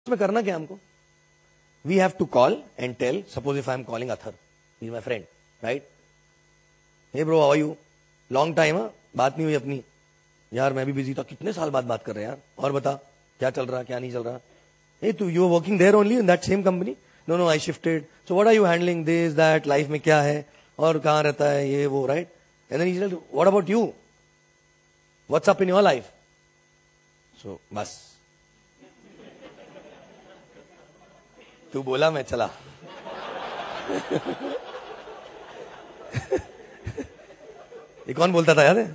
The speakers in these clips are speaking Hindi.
में करना क्या हमको? We have to call and tell, suppose if I am calling other, he is my friend, right? Hey bro, how are you? Long time, बात नहीं हुई अपनी। यार मैं भी बिजी था, कितने साल बाद बात कर रहे हैं यार, और बता क्या चल रहा क्या नहीं चल रहा? हे तू, you are working there only in that same company? No no, I shifted. So what are you handling this that, life में क्या है और कहां रहता है ये वो, राइट? And then he said what about you, what's up in your life? So बस तू बोला, मैं चला। ये कौन बोलता था याद है?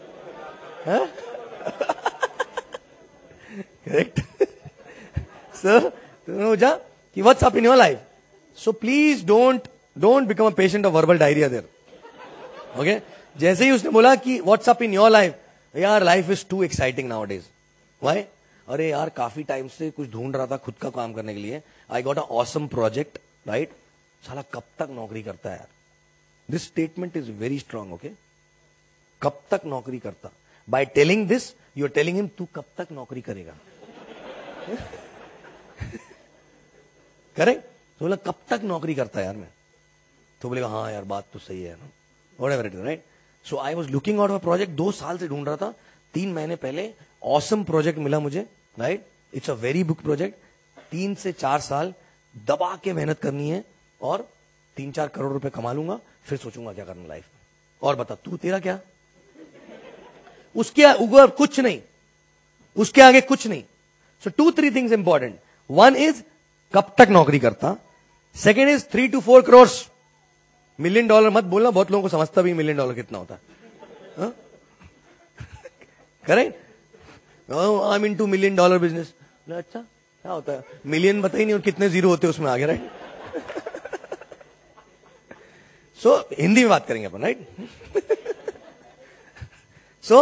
करेक्ट। सो तुमने पूछा कि what's up in your life? So please don't become a patient of verbal diarrhoea there, okay? जैसे ही उसने बोला कि what's up in your life, यार life is too exciting nowadays. Why? अरे यार काफी टाइम से कुछ ढूंढ रहा था खुद का काम करने के लिए, I got a awesome project, right? साला कब तक नौकरी करता है यार? This statement is very strong, okay? कब तक नौकरी करता? By telling this you are telling him तू कब तक नौकरी करेगा। करेक्ट? तो बोला कब तक नौकरी करता है यार मैं? तो बोलेगा हाँ यार बात तो सही है ना, whatever it is, right? So I was looking out of project, 2 साल से ढूंढ रहा था, 3 महीने पहले ऑसम प्रोजेक्ट मिला मुझे, right? It's a very big project, 3 से 4 साल दबा के मेहनत करनी है और 3-4 करोड़ रुपए कमा लूंगा, फिर सोचूंगा क्या करना लाइफ में। और बता तू, तेरा क्या? उसके ऊपर कुछ नहीं, उसके आगे कुछ नहीं। सो 2-3 थिंग्स इंपॉर्टेंट। 1 इज कब तक नौकरी करता, 2nd is 3 to 4 crores। $1 million मत बोलना, बहुत लोगों को समझता भी $1 million कितना होता है। Correct? I am into $1 million business. अच्छा क्या होता है? मिलियन पता ही नहीं और कितने जीरो होते हैं उसमें आगे, राइट? सो हिंदी में बात करेंगे अपन, राइट? सो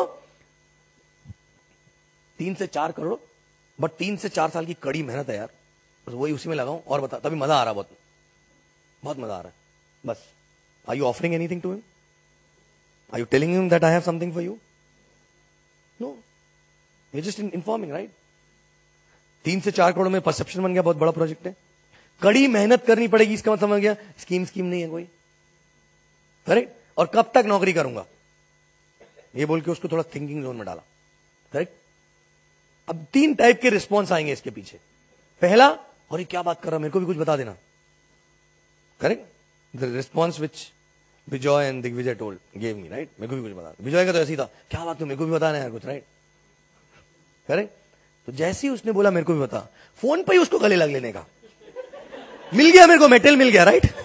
3 से 4 करोड़, बट 3 से 4 साल की कड़ी मेहनत है यार, बस वही उसी में लगाऊं। और बता, तभी मजा आ रहा, बहुत मजा आ रहा है। बस are you offering anything to him? Are you telling him that I have something for you? No, you just informing, right? 3 से 4 करोड़ में परसेप्शन बन गया, बहुत बड़ा प्रोजेक्ट है, कड़ी मेहनत करनी पड़ेगी, इसका मतलब समझ गया? स्कीम नहीं है कोई, करेक्ट? और कब तक नौकरी करूंगा, ये बोल के उसको थोड़ा थिंकिंग जोन में डाला, करेक्ट? अब 3 टाइप के रिस्पॉन्स आएंगे इसके पीछे। पहला, और ये क्या बात कर रहा, मेरे को भी कुछ बता देना, correct? The response which Vijay and Digvijay told gave me, right? मेरे को भी कुछ बता। विजय का तो ऐसे ही था, क्या बात, तो मेरे को भी बताना यार कुछ, राइट? करेक्ट? तो जैसे ही उसने बोला मेरे को भी बता, फोन पे ही उसको गले लग लेने का, मिल गया मेरे को, मेटल मिल गया, right?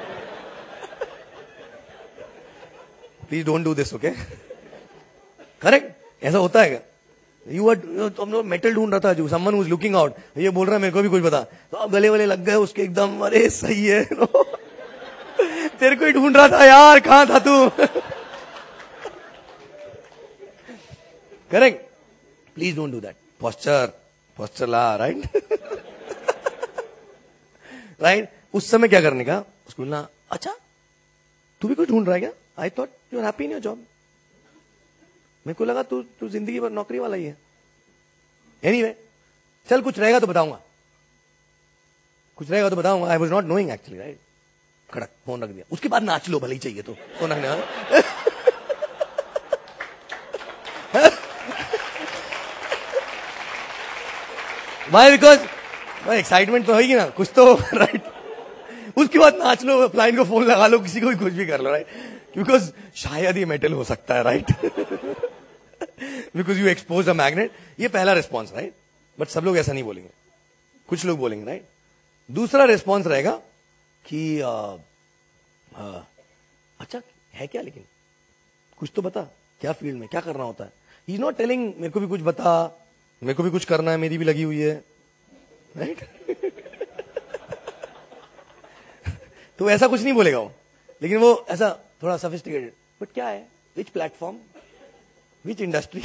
Please don't do this, okay? Correct? ऐसा होता है क्या? यू आर मेटल ढूंढ रहा था, जो someone who is looking out, ये बोल रहा है मेरे को भी कुछ बता, तो अब गले वाले लग गए उसके एकदम, अरे सही है, तेरे को ही ढूंढ रहा था यार, कहां था तू? Correct? Please don't do that. Posture ला, राइट? राइट? उस समय क्या करने का, उसको बोलना अच्छा तू भी कुछ ढूंढ रहा है क्या? I thought you are happy in your job, मेरे को लगा तू जिंदगी भर नौकरी वाला ही है। एनीवे, चल कुछ रहेगा तो बताऊंगा, कुछ रहेगा तो बताऊंगा। I was not knowing actually, right? खड़क फोन रख दिया, उसके बाद नाच लो भले ही चाहिए तो फोन रखने वाला। वाई? बिकॉज एक्साइटमेंट तो होगी ना कुछ तो, राइट? उसके बाद नाच लो, क्लाइंट को फोन लगा लो, किसी को भी कुछ भी कर लो, राइट? बिकॉज शायद ये मेटल हो सकता है, right? Because you expose a magnet. ये पहला रिस्पॉन्स, राइट? बट सब लोग ऐसा नहीं बोलेंगे, कुछ लोग बोलेंगे, राइट? दूसरा रिस्पॉन्स रहेगा कि अच्छा है क्या, लेकिन कुछ तो बता, क्या फील्ड में क्या करना होता है? ही इज नॉट टेलिंग मेरे को भी कुछ बता, मेरे को भी कुछ करना है, मेरी भी लगी हुई है, राइट? तो ऐसा कुछ नहीं बोलेगा वो, लेकिन वो ऐसा थोड़ा सोफिस्टिकेटेड, बट क्या है, विच प्लेटफॉर्म, विच इंडस्ट्री?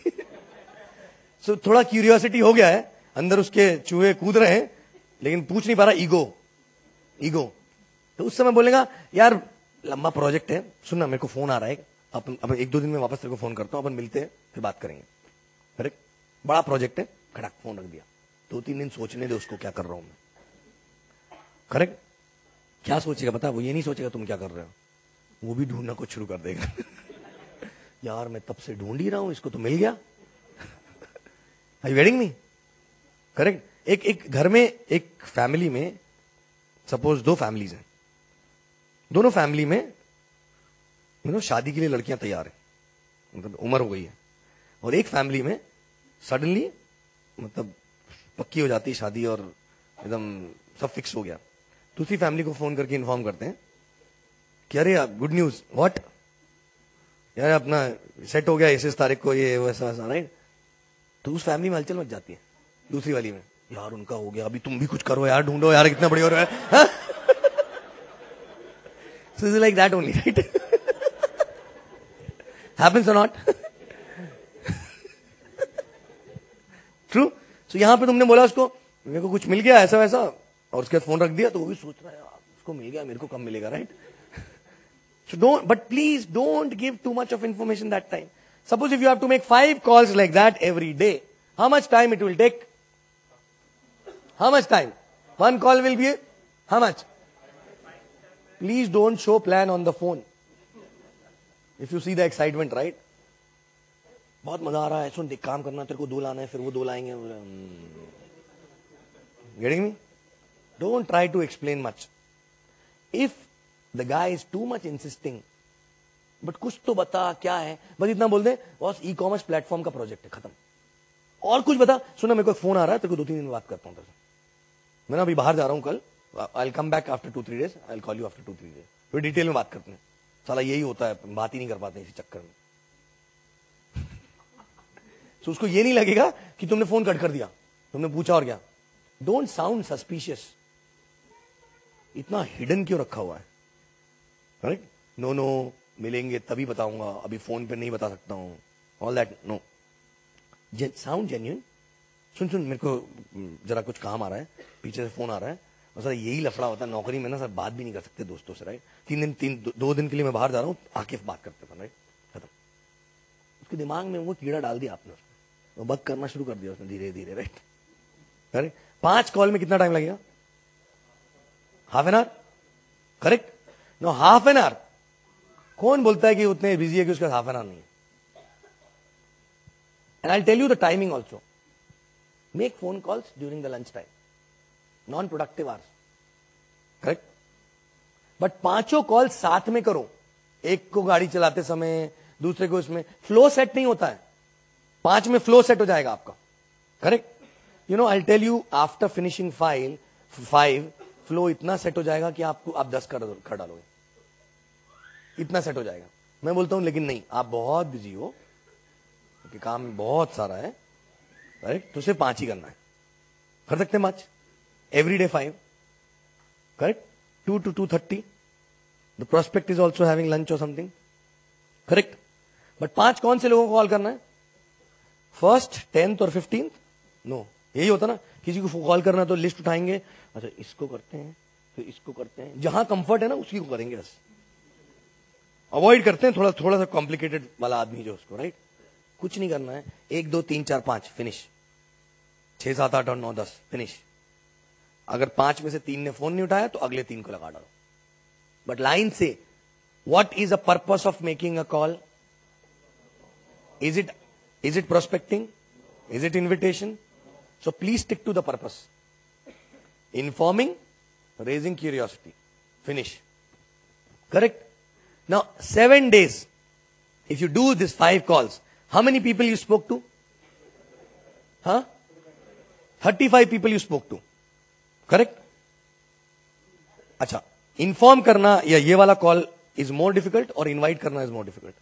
सो थोड़ा क्यूरियोसिटी हो गया है अंदर, उसके चूहे कूद रहे हैं, लेकिन पूछ नहीं पा रहा, ईगो। तो उस समय बोलेगा यार लंबा प्रोजेक्ट है, सुनना मेरे को फोन आ रहा है, अपन 1-2 दिन में वापस तेरे को फोन करता हूं, अपन मिलते हैं, फिर बात करेंगे। करेक्ट? बड़ा प्रोजेक्ट है, खड़क फोन रख दिया। 2-3 दिन सोचने दे उसको क्या कर रहा हूं मैं. करेक्ट. क्या सोचेगा पता, वो ये नहीं सोचेगा तुम क्या कर रहे हो, वो भी ढूंढना कुछ शुरू कर देगा. यार मैं तब से ढूंढ ही रहा हूं, इसको तो मिल गया. Are you getting me? Correct. एक घर में, एक फैमिली में, सपोज 2 फैमिलीज हैं, दोनों फैमिली में शादी के लिए लड़कियां तैयार हैं, मतलब उम्र हो गई है, और एक फैमिली में सडनली मतलब पक्की हो जाती है शादी और एकदम सब फिक्स हो गया. दूसरी फैमिली को फोन करके इन्फॉर्म करते हैं कि अरे गुड न्यूज. व्हाट यार, अपना सेट हो गया इस तारीख को, ये वैसा वैसा, राइट. तो उस फैमिली में हलचल मच जाती है. दूसरी वाली में, यार उनका हो गया, अभी तुम भी कुछ करो यार, ढूंढो यार, कितना बढ़िया हो रहा है. So it's like that only, right? Happens or not? True? So यहां पे तुमने बोला उसको मेरे को कुछ मिल गया ऐसा वैसा, और उसके बाद फोन रख दिया, तो वो भी सोच रहा है यार उसको मिल गया, मेरे को कब मिलेगा, right? So don't, but please don't give too much of information that time. Suppose if you have to make 5 calls like that every day, how much time it will take? How much time? One call will be how much? Please don't show plan on the phone. If you see the excitement, right? बहुत मजा आ रहा है, सुन देख काम करना, तेरे को 2 लाना है, फिर वो 2 लाएंगे. Getting me? Don't try to explain much. If the guy is too much insisting, but कुछ तो बता क्या है, बस इतना बोल दे बॉस ई कॉमर्स प्लेटफॉर्म का प्रोजेक्ट है, खत्म. और कुछ बता, सुना मेरे को फोन आ रहा है, तेरे को 2-3 दिन में बात करता हूं तेरे से, मैं ना अभी बाहर जा रहा हूं कल, I will come back after 2-3 days, I will call you after 2-3 days, फिर डिटेल में बात करते हैं. साला यही होता है, बात ही नहीं कर पाते इसी चक्कर में. तो उसको ये नहीं लगेगा कि तुमने फोन कट कर दिया, तुमने पूछा और क्या. Don't sound suspicious. इतना हिडन क्यों रखा हुआ है, राइट? नो मिलेंगे तभी बताऊंगा, अभी फोन पे नहीं बता सकता हूं, all that no. Sound genuine. सुन मेरे को जरा कुछ काम आ रहा है, पीछे से फोन आ रहा है, और सर यही लफड़ा होता है नौकरी में ना सर, बात भी नहीं कर सकते दोस्तों से, राइट? 2 दिन के लिए मैं बाहर जा रहा हूं, आके बात करते थे, राइट? खत्म. उसके दिमाग में वो कीड़ा डाल दिया आपने, वो बक करना शुरू कर दिया उसने धीरे धीरे, राइट? करेक्ट. 5 कॉल में कितना टाइम लगेगा? Half an hour. Correct. No half an hour. कौन बोलता है कि उतने बिजी है कि उसका हाफ एन आवर नहीं है? And I tell you the timing also. Make phone calls during the lunch time, non productive hours. Correct. But 5 call साथ में करो, एक को गाड़ी चलाते समय, दूसरे को इसमें. फ्लो सेट नहीं होता है, 5 में फ्लो सेट हो जाएगा आपका. Correct. You know I tell you, after finishing 5 flow इतना सेट हो जाएगा कि आप 10 कर डालोगे, इतना सेट हो जाएगा. मैं बोलता हूं लेकिन नहीं, आप बहुत बिजी हो क्योंकि काम बहुत सारा है, राइट? तो सिर्फ 5 ही करना है. कर सकते हैं 5 every day 5. Correct. 2 to 2:30. The prospect is also having lunch और समथिंग. करेक्ट. बट 5 कौन से लोगों को कॉल करना है? 1st, 10th और 15th? नो. यही होता ना, किसी को कॉल करना तो लिस्ट उठाएंगे, अच्छा इसको करते हैं, फिर इसको करते हैं, जहां कंफर्ट है ना उसी को करेंगे. बस अवॉइड करते हैं थोड़ा सा कॉम्प्लिकेटेड वाला आदमी जो उसको, राइट? कुछ नहीं करना है. 1, 2, 3, 4, 5 फिनिश. 6, 7, 8 और 9, 10 फिनिश. अगर 5 में से 3 ने फोन नहीं उठाया तो अगले 3 को लगा डालो. बट लाइन से, what is a purpose of making a call? Is it prospecting? Is it invitation? So please stick to the purpose. Informing, raising curiosity, finish. Correct. Now 7 days, if you do this 5 calls, how many people you spoke to? 35 people you spoke to. Correct? अच्छा, इन्फॉर्म करना या ये वाला कॉल इज मोर डिफिकल्ट और इनवाइट करना इज मोर डिफिकल्ट?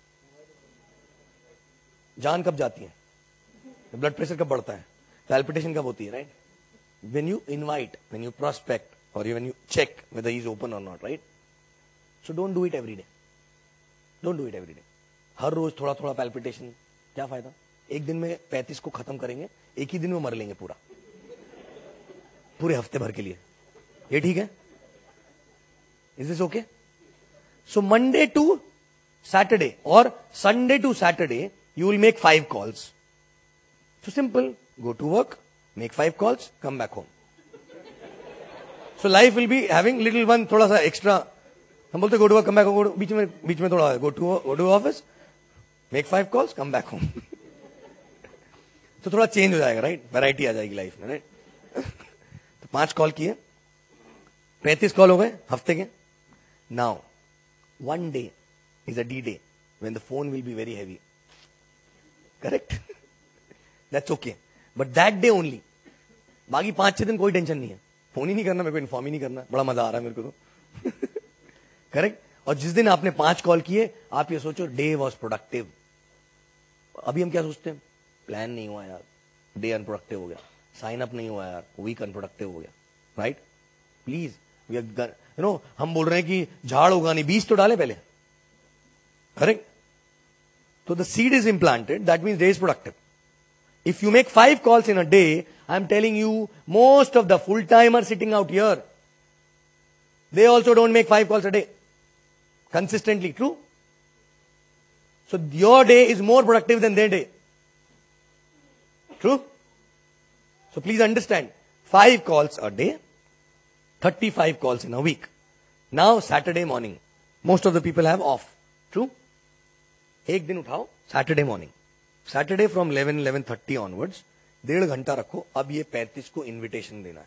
जान कब जाती है, ब्लड प्रेशर कब बढ़ता है, पैल्पिटेशन कब होती है, right? When you invite, when you prospect, or when you check whether he is open or not, right? So don't do it every day. Don't do it every day. हर रोज थोड़ा थोड़ा पैल्पिटेशन, क्या फायदा? एक दिन में 35 को खत्म करेंगे, एक ही दिन में मर लेंगे पूरे हफ्ते भर के लिए. ये ठीक है? Is this okay? So Monday to Saturday or Sunday to Saturday, you will make 5 calls. So simple. Go to work, make 5 calls, come back home. So life will be having little one, थोड़ा सा extra. हम बोलते go to work, come back home, बीच में थोड़ा go to office, make 5 calls, come back home. तो थोड़ा चेंज हो जाएगा, राइट? वैरायटी आ जाएगी लाइफ में, राइट? तो 5 कॉल किए, 35 कॉल हो गए हफ्ते के. Now 1 day is a D day when the phone will be very heavy. Correct? That's okay. But that day only. बाकी 5-6 दिन कोई टेंशन नहीं है. फोन ही नहीं करना, मेरे को इन्फॉर्म ही नहीं करना. बड़ा मजा आ रहा है मेरे को तो. करेक्ट? और जिस दिन आपने 5 कॉल किए, आप ये सोचो डे वॉज प्रोडक्टिव. अभी हम क्या सोचते हैं? प्लान नहीं हुआ यार, डे अनप्रोडक्टिव हो गया. साइन अप नहीं हुआ यार, वीक अनप्रोडक्टिव हो गया. राइट? प्लीज, यू नो, हम बोल रहे हैं कि झाड़ होगा नहीं, बीज तो डाले पहले. Correct? So the seed is implanted, that means day is productive. If you make 5 calls in a day, I'm telling you, most of the full-timers sitting out here, they also don't make 5 calls a day. Consistently, true? So your day is more productive than their day. True? So please understand, 5 calls a day, 35 calls in a week. Now Saturday morning, most of the people have off. True? एक दिन उठाओ Saturday morning, Saturday from 11-11:30 onwards 1.5 घंटा रखो. अब ये 35 को इन्विटेशन देना है.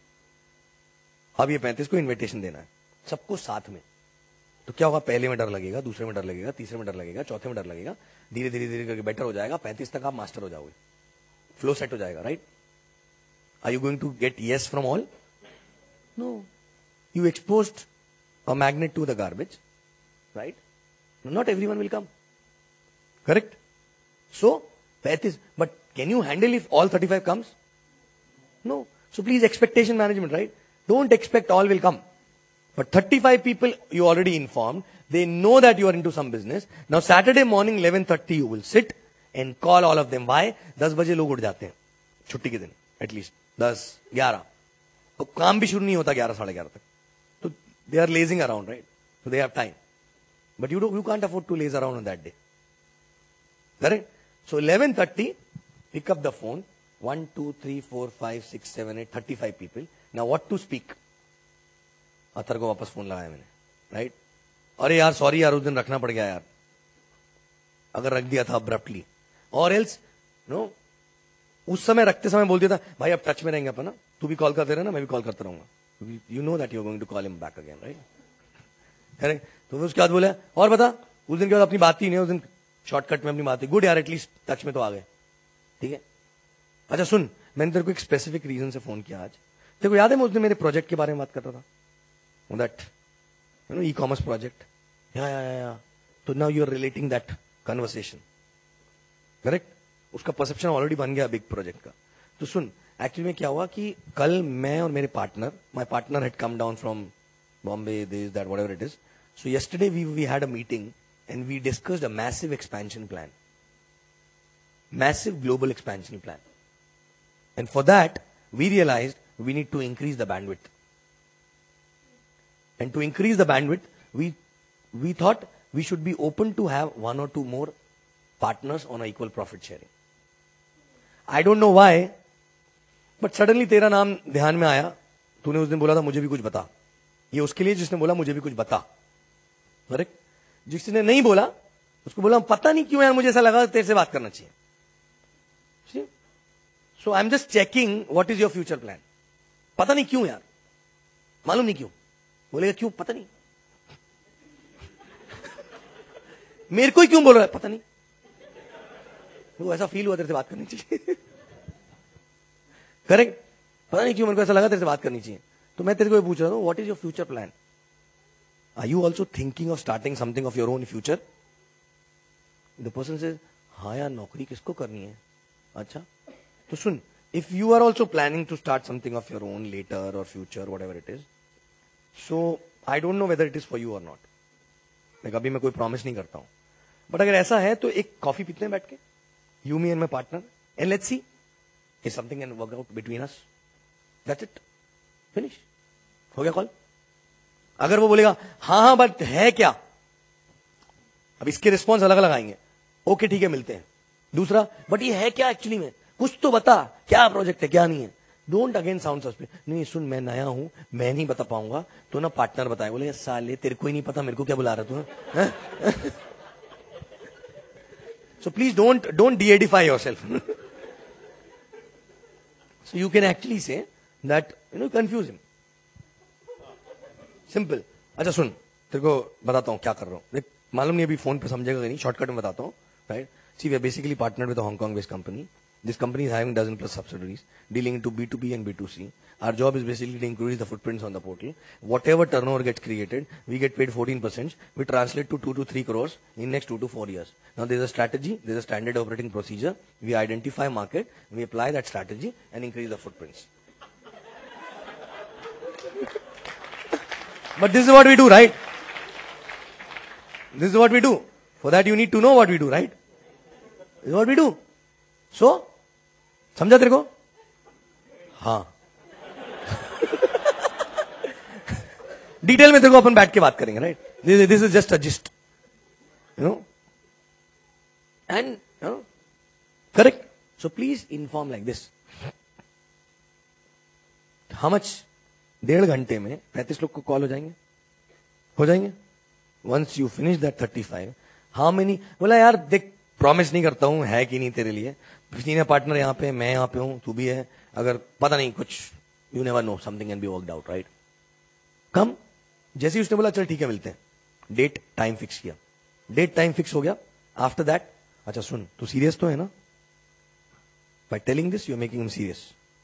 अब ये 35 को इन्विटेशन देना है सबको साथ में. तो क्या होगा? पहले में डर लगेगा, दूसरे में डर लगेगा, तीसरे में डर लगेगा, चौथे में डर लगेगा. धीरे धीरे धीरे करके बेटर हो जाएगा. 35 तक आप मास्टर हो जाओगे, फ्लो सेट हो जाएगा. Right? Are you going to get yes from all? No. You exposed a magnet to the garbage. Right? Not everyone will come. Correct? So, 35. But can you handle if all 35 comes? No. So please, expectation management, right? Don't expect all will come. But 35 people you already informed. They know that you are into some business. Now Saturday morning 11:30 you will sit and call all of them. Why? 10 बजे लोग उठ जाते हैं छुट्टी के दिन. At least 10, 11. तो काम भी शुरू नहीं होता 11, 11:30 तक. तो they are lazing around, right? So they have time. But you can't afford to laze around on that day. Correct? So 11:30, pick up the phone. 1, 2, 3, 4, 5, 6, 7, 8, 35 people. Now what to speak? Athar को वापस फोन लगाया मैंने. राइट? अरे यार सॉरी यार, उस दिन रखना पड़ गया यार, अगर रख दिया था अब्रप्टली. और एल्स नो, उस समय रखते समय बोल दिया था भाई अब टच में रहेंगे अपन ना, तू भी कॉल करते रहना, मैं भी कॉल करता रहूंगा. You know that you are going to call him back again. Right? Correct? तो उसके बाद बोला और बता, उस दिन के बाद अपनी बात ही नहीं. उस दिन शॉर्टकट में अपनी बात है. गुड यार, एटलीस्ट टच में तो आ गए. ठीक है? अच्छा सुन, मैंने तेरे को एक स्पेसिफिक रीजन से फोन किया आज. तेरे को याद है मैं उस दिन मेरे प्रोजेक्ट के बारे में बात कर रहा था, that you know e-commerce project. या तो now you are relating that conversation. Correct? उसका परसेप्शन ऑलरेडी बन गया बिग प्रोजेक्ट का. तो सुन, एक्चुअली में क्या हुआ कि कल मैं और मेरे partner, my partner had come down from Bombay, this that whatever it is. So yesterday we had a meeting and we discussed a massive expansion plan, massive global expansion plan. And for that, we realized we need to increase the bandwidth. And to increase the bandwidth, we thought we should be open to have 1 or 2 more partners on a equal profit sharing. I don't know why, but suddenly तेरा नाम ध्यान में आया. तूने उस दिन बोला था मुझे भी कुछ बता. ये उसके लिए जिसने बोला मुझे भी कुछ बता. करेक्ट? जिसने नहीं बोला उसको बोला पता नहीं क्यों यार, मुझे ऐसा लगा तेरे से बात करना चाहिए. So I am just checking what is your future plan. पता नहीं क्यों यार, मालूम नहीं क्यों. बोलेगा क्यों? पता नहीं. मेरे को ही क्यों बोल रहा है? पता नहीं. वो ऐसा फील हुआ तेरे से बात करनी चाहिए. करेक्ट? पता नहीं क्यों मेरे को ऐसा लगा तेरे से बात करनी चाहिए. तो मैं तेरे को पूछ रहा हूं, what is your future plan? Are you also thinking of starting something of your own future? The person says, हाँ यार नौकरी किसको करनी है. अच्छा तो सुन, if you are also planning to start something of your own later or future, whatever it is, so I don't know whether it is for you or not. मैं कभी मैं कोई प्रॉमिस नहीं करता हूं, बट अगर ऐसा है तो एक कॉफी पीते हैं बैठ के, you, me and my partner, and let's see if something can work out between us. That's it. Finish. हो गया कॉल. अगर वो बोलेगा हाँ बट है क्या, अब इसके रिस्पॉन्स अलग अलग आएंगे. ओके ठीक है मिलते हैं. दूसरा, बट ये है क्या एक्चुअली में, कुछ तो बता, क्या प्रोजेक्ट है क्या नहीं है. Don't again sound suspect. नहीं सुन, मैं नया हूं, मैं नहीं बता पाऊंगा, तो ना पार्टनर बताए. बोले साले तेरे को ही नहीं पता, मेरे को क्या बुला रहा तू. So please don't de-edify yourself. So you can actually say that, confuse him. Simple. अच्छा सुन, तेरे को बताता हूँ क्या कर रहा हूँ. देख, मालूम नहीं अभी फोन पे समझेगा कि नहीं, शॉर्टकट में बताता हूँ. Right? See, we are basically partnered with a Hong Kong-based company. This company is having dozen plus subsidiaries, dealing into B2B and B2C. Our job is basically to increase the footprints on the portal. Whatever turnover gets created, we get paid 14%. We translate to 2 to 3 crores in next 2 to 4 years. Now there's a strategy, there's a standard operating procedure. We identify market, we apply that strategy and increase the footprints. But this is what we do, right? This is what we do. For that you need to know what we do, right? This is what we do. So, समझा तेरे को? हाँ. डिटेल में तेरे को अपन बैठ के बात करेंगे, right? This is just a gist, and correct. So please inform like this. How much? 1.5 घंटे में 35 लोग को कॉल हो जाएंगे. Once you finish that 35, how many? बोला यार देख, प्रॉमिस नहीं करता हूं है कि नहीं तेरे लिए. सीनियर पार्टनर यहाँ पे, मैं यहाँ पे हूं, तू भी है. अगर पता नहीं कुछ, you never know, something can be worked out, right? Come. जैसे ही उसने बोला चल ठीक है मिलते हैं, डेट टाइम फिक्स किया. डेट टाइम फिक्स हो गया. आफ्टर दैट, अच्छा सुन, तू सीरियस तो है ना? By telling this you are making him serious.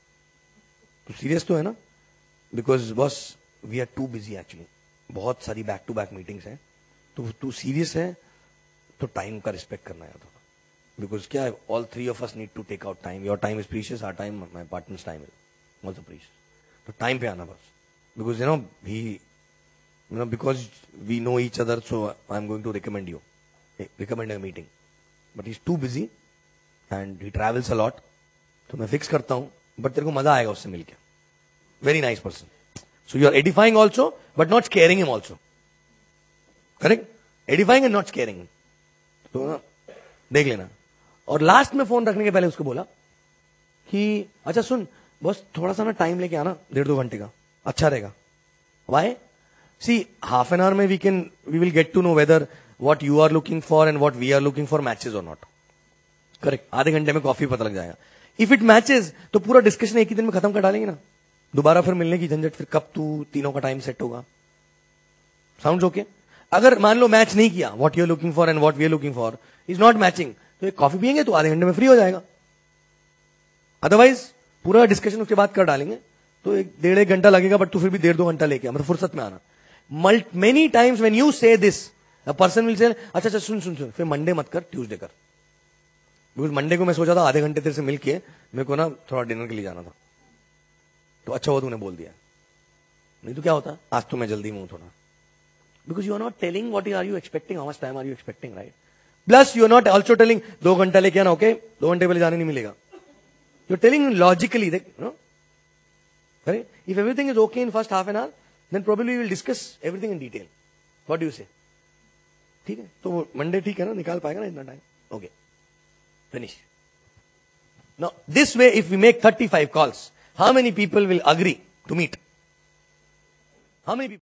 तू सीरियस तो है ना? Because boss we are too busy actually, बहुत सारी बैक टू बैक मीटिंग्स हैं. तो तू सीरियस है तो टाइम का रिस्पेक्ट करना है थोड़ा. बिकॉज क्या है, all 3 of us need to take out time. Your time is precious, our time, my partners time is also precious. तो टाइम पे आना बस. Because because we know each other, so I'm going to recommend a meeting. But he's too busy and he travels a lot. तो मैं फिक्स करता हूं, बट तेरे को मजा आएगा उससे मिलके. Very nice person. So you are edifying also, but not scaring him also. Correct? Edifying and not scaring him. तो ना देख लेना. और लास्ट में फोन रखने के पहले उसको बोला कि अच्छा सुन बस, थोड़ा सा ना टाइम लेके आना, 1.5-2 घंटे का, अच्छा रहेगा. Why? See, half an hour में we will get to know whether what you are looking for and what we are looking for matches or not. Correct? आधे घंटे में कॉफी पता लग जाएगा. If it matches, तो पूरा डिस्कशन एक ही दिन में खत्म कर डालेंगे ना. दोबारा फिर मिलने की झंझट, फिर कब तू तीनों का टाइम सेट होगा. Sound okay? अगर मान लो मैच नहीं किया, what you are looking for and what we are looking for is not matching, तो एक कॉफी पियेंगे तो आधे घंटे में फ्री हो जाएगा. अदरवाइज पूरा डिस्कशन उसके बाद कर डालेंगे तो 1.5 घंटा लगेगा, बट तू फिर भी 1.5-2 घंटा लेके मतलब फुर्सत में आना. Many times when you say this, a person will say, अच्छा सुन, फिर मंडे मत कर, ट्यूसडे कर. बिकॉज मंडे को मैं सोचा था आधे घंटे तेरे से मिलके मेरे को ना थोड़ा डिनर के लिए जाना था, तो अच्छा हुआ तूने बोल दिया. नहीं तो क्या होता, आज तो मैं जल्दी में हूं थोड़ा. Because you are not telling what are you expecting, how much time are you expecting, right? Plus you are not also telling 2 घंटा लेके आना, ओके 2 घंटे पहले जाने नहीं मिलेगा. You are telling logically, if everything is okay in first half an hour, then probably we will discuss everything in detail. What do you say? ठीक है, तो मंडे ठीक है ना, निकाल पाएगा ना इतना time? Okay, finish. Now this way, if we make 35 calls, how many people will agree to meet? How many people?